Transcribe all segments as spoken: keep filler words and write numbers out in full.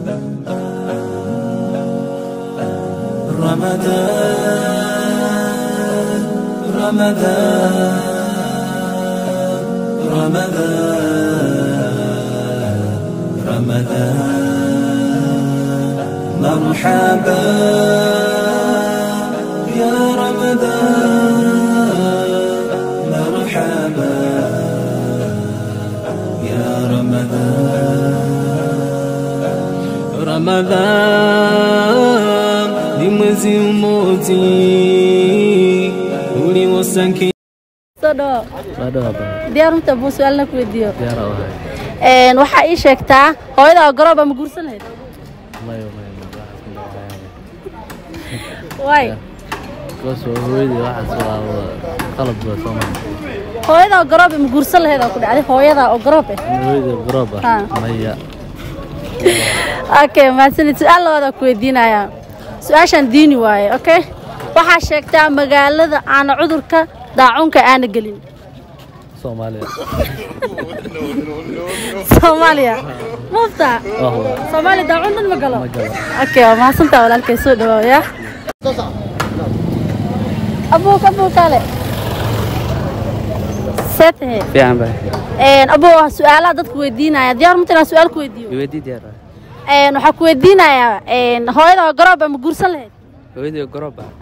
رمضان رمضان رمضان رمضان مرحبا يا رمضان مرحبا يا رمضان رمضان لمزي وموتي ولي وسنكي صدق صدق ديار انت ابو سؤالنا كويديو ديار ان waxa ii sheegtaa hooyada garoob ama guursanayd الله يوم way كوس هويدي واحد سؤال قلب سومان hooyada garoob ama guursan lahayd oo ku dhacday hooyada oo garoob ah هويدي قرابه ميا okay ma sanid su'aal wada ku weydiinaya su'aashan diini waaye okay waxa sheegtaa magaalada aan cudurka daacunka aan galin Soomaaliya Soomaaliya mufta Soomaaliya daacundan ma galo okay ma santa walaalkay soo dhawaw ya abu abu kale sete fiican baa een abu su'aalaha dadku weydiinaya diyaar ma tina su'aal ku weydiiyo weydii diyaar een waxa ku weydiinaya een hooyada garoob ama guursan lahayd weydii garoob ha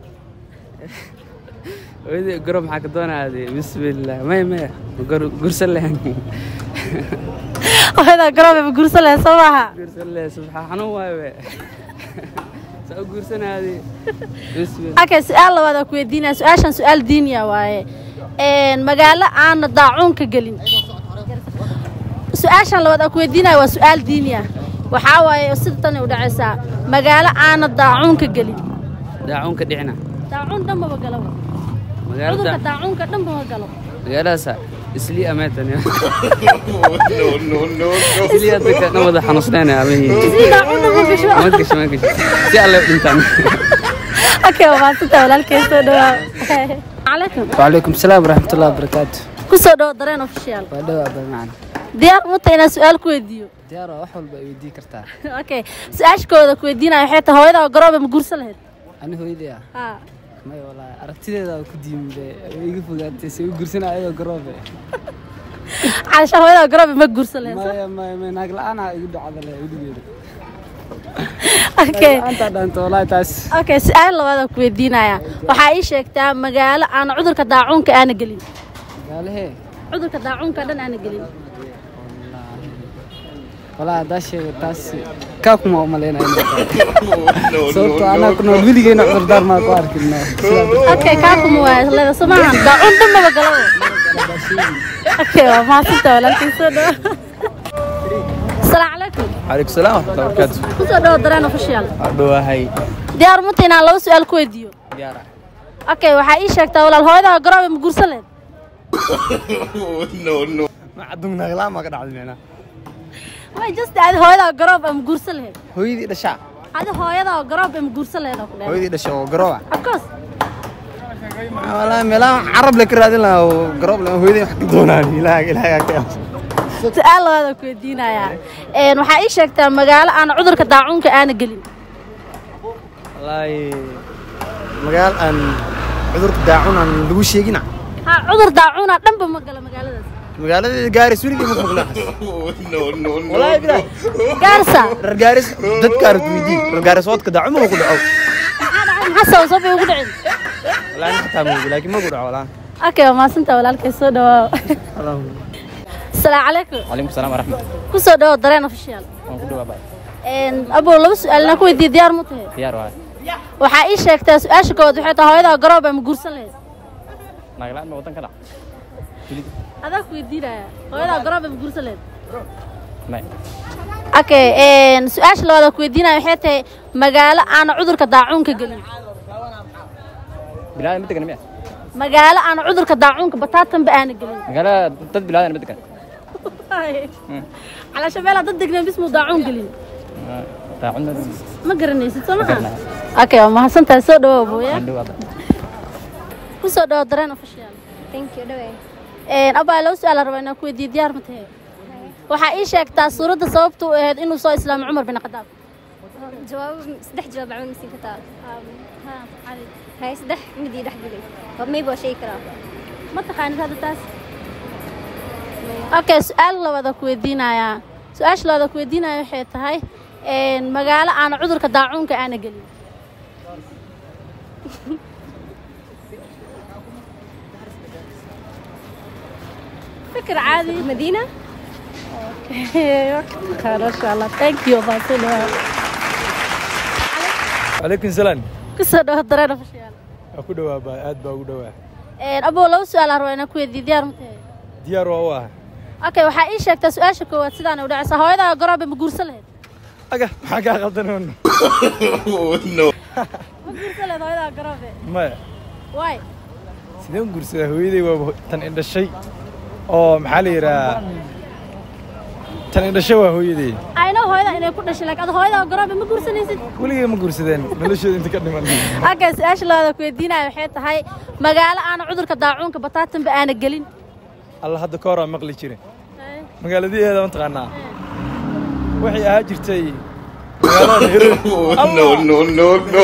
weydii garoob maxaa ka doonaadii bismillaah may may guursan lahayn hooyada garoob ama guursan lahayd sabaha guursan lahayd subxaanu waaye soo guursanaadii bismillaah okay su'aal wada ku weydiinaya su'aashan su'aal diiniya waaye een magaalo aan daacunka galin su'aashan la wada ku weydiinaya waa su'aal diiniya waxa waaye sida tan u dhacaysa magaalo aan daacunka galin daacunka dhicna daacun dhanba ma galo magaalada daacunka dhanba ma galo magaalada isli ameetan no no no isli adka nabada xanuusnaan aamay isli daacun ma gasho ma gasho ma gasho si alle dhintaan okay waa sita walaalkay soo dhawaad عليكم وعليكم السلام ورحمة الله وبركاته كسر دو درين اوفيشال وادو ابا معنا ديار متينا سؤال كويديو ديار wax walba ay weydiin kartaa okay su'aashkooda ku weydiinay waxay tahay hooyada garoob ma guursan lahayd ani hooyada ha may walaal aragtideeda ku diimday iga fogaatay si uu guursanaayo garoob عايشه hooyada garoob ma guursan lahayd may may may naag la'aan ah igu dhacday wadigeeda okay anta dhaanto walaal taas okay su'aal labada ku weydiinaya waxa ay sheegtaa magaalo aan cudurka daacunka aan galin magaalahe cudurka daacunka dhan aan galin walaal daashay taas ka kuma umaleynaa sababtoo ana kuna wiligeena cudur ma ku arkino okay ka kuma waa leedahay samahan daacun dhan ma galo okay waa ma sita walaalkii soo dhaw السلام عليكم عليكم السلام ورحمة الله وبركاته كسر دو درين اوفيشال أدوها هاي ديار متينا لو سؤال كويديو ديارة اوكي waxa ii sheegtaa walaal hooyada garoob ma guursan lahayd no no ما عندهم نغلا ما قد عدنا ما just عاد hooyada garoob ma guursan lahayd هويدي دشا عاد hooyada garoob ma guursan lahayd هويدي دشا وقروع of course والله ملا عرب لك رادين لا وقروب لا هويدي حق دوناني لا لا كيف su'aal wada ku weydiinaya een waxa ii sheegtaa magaalo aan cudurka daacunka aan galin والله مقال أن عذرك داعونا لو شيءنا ha cudur daacuna dhanba ma galo magaaladaas مقالة جارس ولي كيف مقلع no no no والله بلا gaarsa جارس دت كارت ويدي جارس وقت كده عمره كده عو حسوا صبي ugu dhicin لا أنا حتى مو لكن ما كده عولا okay ma santa walaalkay soo dhaw السلام عليكم عليكم السلام ورحمة كسر دو درين اوفيشال الله een abo laba su'aalna ku weydiiyay diyaar ma tahay ديار واحد waxa ay sheegtaa su'aashkooda waxay tahay hooyada garoob ma guursan lahayd نقلان ما وطن كده adaa ku weydiinaya hooyada garoob ma guursan lahayd ما okay een su'aasha labada ku weydiinaya waxay tahay magaalo aan cudurka daacunka galin بلاد متى كنا magaalo aan cudurka daacunka bataatan ba aan galin قال ضد بلاد متى كنا على شباب ضد دقنا باسمه daacun galin داعونا ma garanaysid soomaa okay ma hasantahay soo dhaw booya ku soo dhaw dareen official thank you dhawe een abaa loo su'aal rabaa inaan ku weydiiyo diyaar ma tahay waxaa ii sheegtaa suuradda sababta u ahayd inuu soo islaamo Cumar bin Khadaab جواب سدح جواب عمل مسين كتاب ها علي هاي سدح مدي دح دقي ما يبغى شيء كرا ma taqaanid hadda taas okay su'aal labada ku weydiinaya su'aasha labada ku weydiinaya waxay tahay een magaalo aan cudurka daacuunka aan galin فكرة عادي مدينة خير ان شاء الله ثانك يو فاصلة عليكم السلام كسر ده درنا في الشيء aku dhawaa baa aad baa ugu dhawaa een abo loo su'aal arwayna ku weydiin diyaar ma tahay diyaar waa waa okay waxa ii sheegtaa su'aasha koowaad sidaan u dhacaysa hooyada garoob ma guursan lahayd aga maxaa ka qaldan no ma guursan lahayd hooyada garoob ma way sideen guursadaa hooyaday waa tan indhashay oo maxaa la yiraahdaa tan indhashay waa hooyaday ayna hooyada inay ku dhashay laakiin hooyada garoob ma guursanaysid weligeey ma guursadeen noloshooda inta ka dhiman okay su'aasha labada ku weydiinaya waxay tahay magaalo aan cudurka daacuunka bataatan ba aan galin alla hadda ka hor aan maqli jiray magaaladeeda ma taqaanaa waxay ahaa jirtay magaalada Nairobi no no no no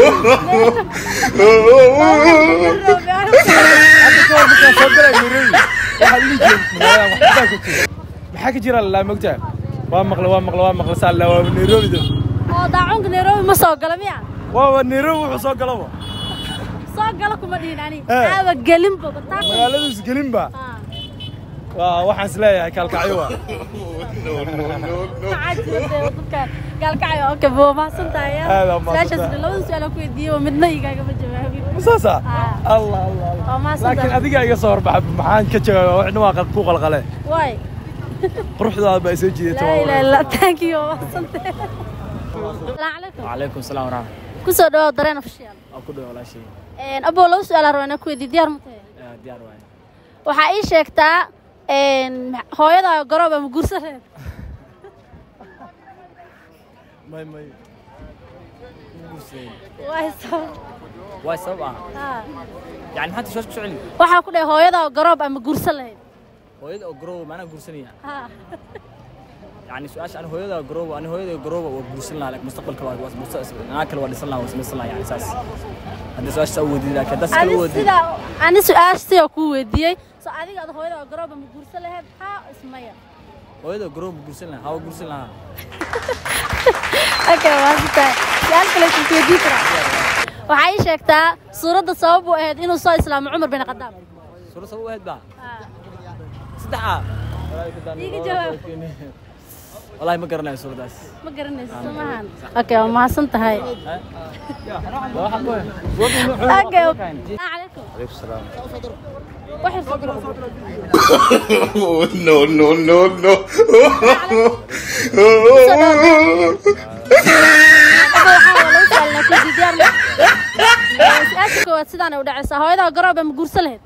hadda ka hor markaan soo galay Nairobi waxaa lii jeed magaalada waxbaa ka jira maxaa ka jira la mogtaa waa maqla waa maqla waa maqla saa la waa Nairobi oo daacuunka Nairobi ma soo gala miya waa Nairobi wuxuu soo galaba soo gala kuma dhihin ani aaba galin ba bataatan magaalada is galin ba waa waxaan isleeyahay kalkacyo waa no no no no kalkacyo okay boo ma santahay slash labada su'aal ku weydiiyo midna igaaga ma jawaabin musaasa allah allah laakiin adiga iga soo horbax maxaan ka jawaabaa waxna waa ku qalqale way quruxdaada baa soo jiidatay la la thank you santahay عليكم وعليكم السلام ورحمة كسر دوا درينا في الشيء أكو ده ولا شيء إن أبو لو سؤال أرونا كويدي ديار متى ديار واحد وحقيقة شكتا إن هو يدا قرابة مقرصة ماي ماي واي صعب واي سبعة يعني حتى شو شو علي waxa ku dhahay hooyada garoob ama guursan lahayd hooyada oo garoob macna guursanaya ha يعني سؤال أنا هويدا جروبا أنا هويدا جروبا وبوصلنا لك مستقبل كواس مستقبل أنا كل واحد يصلنا وسمسلنا يعني أساس هذا سؤال سووا دي لك هذا سووا دي أنا سؤال سوى كوي دي سأديك هذا هويدا جروبا مقرصة لهاد ها اسمها هويدا جروبا بوصلنا هاو بوصلنا أوكي واسطة سؤال كله كوي دي ترى وحي شكتا صورة الصواب وهاد إنه صار إسلام عمر بن الخطاب صورة صواب وهاد بقى صدقة يجي جواب والله ما قرنا الصورة داس ما قرنا سمعان أوكي ما صنت هاي أوكي عليكم عليكم السلام واحد صدر no no no no سؤالك هو سيدان أو دعسة هو إذا قرب مقرصة لهد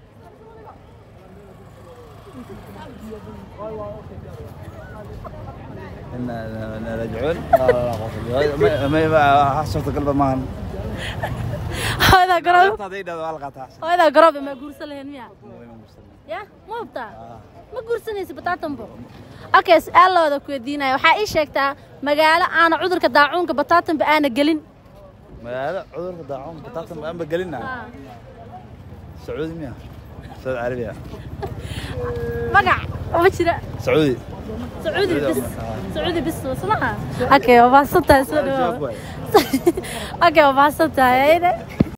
إن رجعون ما ما حسيت قلبه ما هذا قرب هذا والقطع هذا قرب ما قرصة لهد ميا يا مو بتاع ما قرصة نيس بتاع تنبو أوكي سؤال هذا كودينا وحقيقة شكتا مقالة أنا عذرك داعونك بطاطن بأنا قلين هذا عذرك داعون بطاطن بأنا بقلنا سعودي مياه سعودي عربية مقع وبشرة سعودي سعودي بس سعودي بس وصلها اوكي وبسطها اوكي وبسطها